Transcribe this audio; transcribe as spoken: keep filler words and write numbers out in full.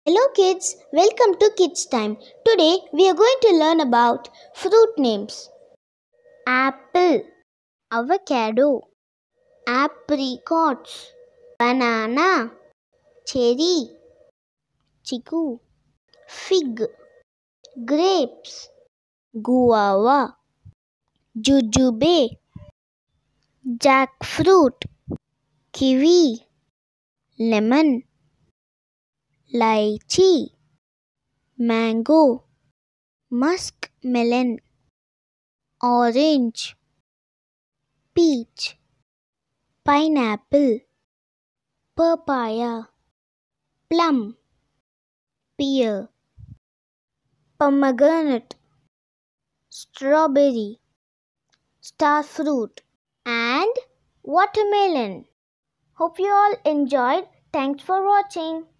Hello kids, welcome to Kids Time. Today we are going to learn about fruit names. Apple, avocado, apricots, banana, cherry, chiku, fig, grapes, guava, jujube, jackfruit, kiwi, lemon, lychee, mango, muskmelon, orange, peach, pineapple, papaya, plum, pear, pomegranate, strawberry, starfruit, and watermelon. Hope you all enjoyed. Thanks for watching.